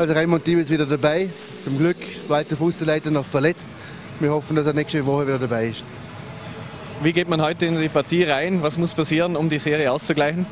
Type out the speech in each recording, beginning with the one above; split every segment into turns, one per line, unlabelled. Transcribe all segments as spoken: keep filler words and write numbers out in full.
Also Raymond Thieme ist wieder dabei. Zum Glück, weiter Fußleiter noch verletzt. Wir hoffen, dass er nächste Woche wieder dabei ist.
Wie geht man heute in die Partie rein? Was muss passieren, um die Serie auszugleichen?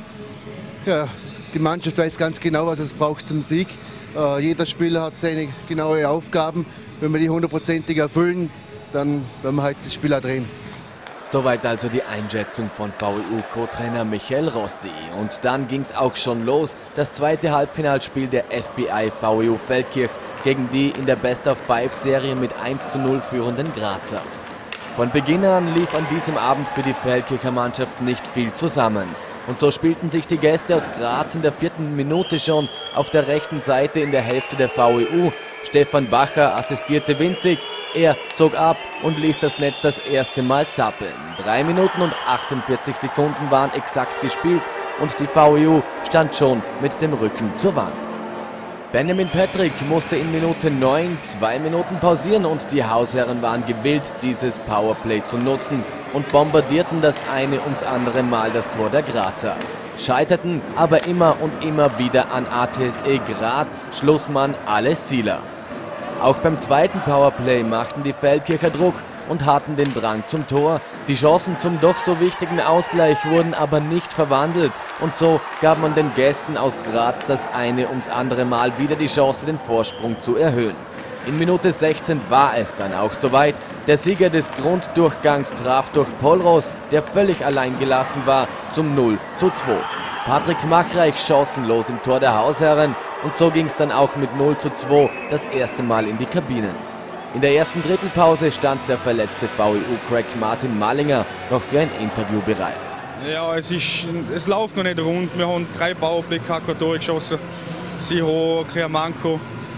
Ja, die Mannschaft weiß ganz genau, was es braucht zum Sieg. Äh, jeder Spieler hat seine genaue Aufgaben. Wenn wir die hundertprozentig erfüllen, dann werden wir heute das Spiel auch drehen.
Soweit also die Einschätzung von V E U-Co-Trainer Michael Rossi. Und dann ging es auch schon los. Das zweite Halbfinalspiel der F B I V E U Feldkirch gegen die in der Best-of-Five-Serie mit eins zu null führenden Grazer. Von Beginn an lief an diesem Abend für die Feldkircher Mannschaft nicht viel zusammen. Und so spielten sich die Gäste aus Graz in der vierten Minute schon auf der rechten Seite in der Hälfte der V E U. Stefan Bacher assistierte winzig. Er zog ab und ließ das Netz das erste Mal zappeln. Drei Minuten und achtundvierzig Sekunden waren exakt gespielt und die V E U stand schon mit dem Rücken zur Wand. Benjamin Patrick musste in Minute neun zwei Minuten pausieren und die Hausherren waren gewillt, dieses Powerplay zu nutzen und bombardierten das eine ums andere Mal das Tor der Grazer. Scheiterten aber immer und immer wieder an A T S E Graz Schlussmann Ales Sieler. Auch beim zweiten Powerplay machten die Feldkircher Druck und hatten den Drang zum Tor. Die Chancen zum doch so wichtigen Ausgleich wurden aber nicht verwandelt. Und so gab man den Gästen aus Graz das eine ums andere Mal wieder die Chance, den Vorsprung zu erhöhen. In Minute sechzehn war es dann auch soweit. Der Sieger des Grunddurchgangs traf durch Polros, der völlig allein gelassen war, zum null zu zwei. Patrick Machreich chancenlos im Tor der Hausherren und so ging es dann auch mit null zu zwei das erste Mal in die Kabinen. In der ersten Drittelpause stand der verletzte V E U-Crack Martin Malinger noch für ein Interview bereit.
Ja, es, ist, es läuft noch nicht rund. Wir haben drei Powerplay kein Tor geschossen. Sie haben ein Manko.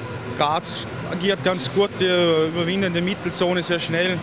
Graz agiert ganz gut, die überwinden die Mittelzone sehr schnell.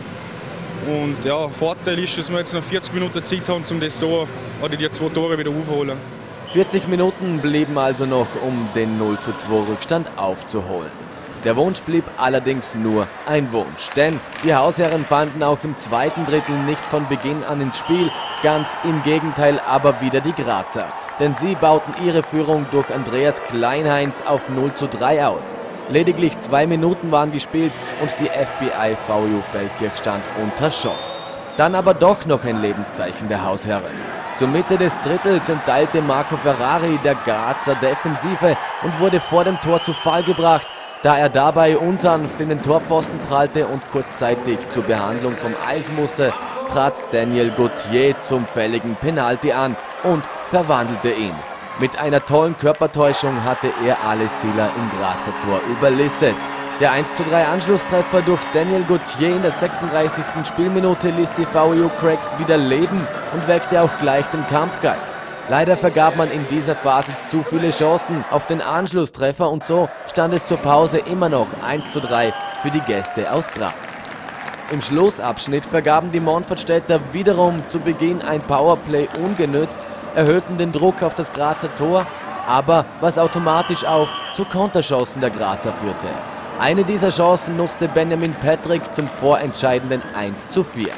Und ja, Vorteil ist, dass wir jetzt noch vierzig Minuten Zeit haben, um das Tor oder die zwei Tore wieder aufzuholen.
vierzig Minuten blieben also noch, um den null zu zwei Rückstand aufzuholen. Der Wunsch blieb allerdings nur ein Wunsch, denn die Hausherren fanden auch im zweiten Drittel nicht von Beginn an ins Spiel, ganz im Gegenteil aber wieder die Grazer. Denn sie bauten ihre Führung durch Andreas Kleinheinz auf null zu drei aus. Lediglich zwei Minuten waren gespielt und die F B I V E U Feldkirch stand unter Schock. Dann aber doch noch ein Lebenszeichen der Hausherren. Zur Mitte des Drittels entteilte Marco Ferrari der Grazer Defensive und wurde vor dem Tor zu Fall gebracht, da er dabei unsanft in den Torpfosten prallte und kurzzeitig zur Behandlung vom Eis musste, trat Daniel Gauthier zum fälligen Penalty an und verwandelte ihn. Mit einer tollen Körpertäuschung hatte er Ales Sieler im Grazer Tor überlistet. Der eins zu drei Anschlusstreffer durch Daniel Gauthier in der sechsunddreißigsten Spielminute ließ die V E U-Cracks wieder leben und weckte auch gleich den Kampfgeist. Leider vergab man in dieser Phase zu viele Chancen auf den Anschlusstreffer und so stand es zur Pause immer noch eins zu drei für die Gäste aus Graz. Im Schlussabschnitt vergaben die Montfortstädter wiederum zu Beginn ein Powerplay ungenützt, erhöhten den Druck auf das Grazer Tor, aber was automatisch auch zu Konterchancen der Grazer führte. Eine dieser Chancen nutzte Benjamin Patrick zum vorentscheidenden eins zu vier.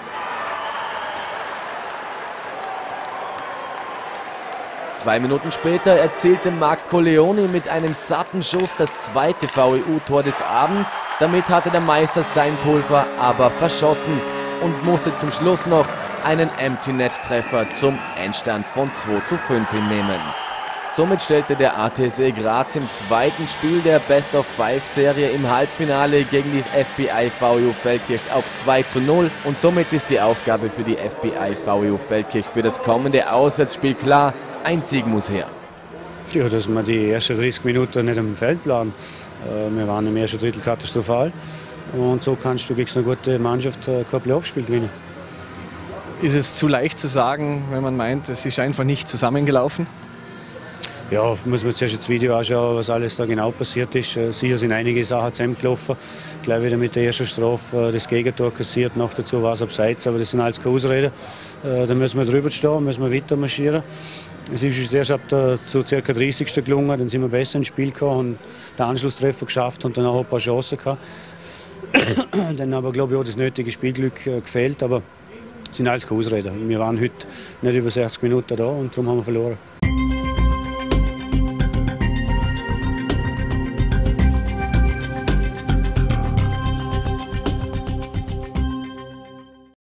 Zwei Minuten später erzielte Marc Colleoni mit einem satten Schuss das zweite V E U-Tor des Abends. Damit hatte der Meister sein Pulver aber verschossen und musste zum Schluss noch einen Empty-Net-Treffer zum Endstand von zwei zu fünf hinnehmen. Somit stellte der A T S E Graz im zweiten Spiel der Best-of-Five-Serie im Halbfinale gegen die F B I V E U Feldkirch auf zwei zu null und somit ist die Aufgabe für die F B I V E U Feldkirch für das kommende Auswärtsspiel klar: ein Sieg muss her.
Ja, dass wir die ersten dreißig Minuten nicht am Feld planen. Wir waren im ersten Drittel katastrophal und so kannst du gegen eine gute Mannschaft kein Playoff-Spiel gewinnen.
Ist es zu leicht zu sagen, wenn man meint, es ist einfach nicht zusammengelaufen?
Ja, muss man zuerst das Video anschauen, was alles da genau passiert ist. Sicher sind einige Sachen zusammengelaufen. Gleich wieder mit der ersten Strafe das Gegentor kassiert. Noch dazu war es abseits, aber das sind alles keine Ausreden. Da müssen wir drüber stehen, müssen wir weiter marschieren. Es ist uns erst ab der, zu ca. dreißigsten gelungen, dann sind wir besser ins Spiel gekommen und den Anschlusstreffer geschafft und dann auch ein paar Chancen gehabt. Dann aber, glaube ich, auch das nötige Spielglück gefehlt, aber es sind alles keine Ausreden. Wir waren heute nicht über sechzig Minuten da und darum haben wir verloren.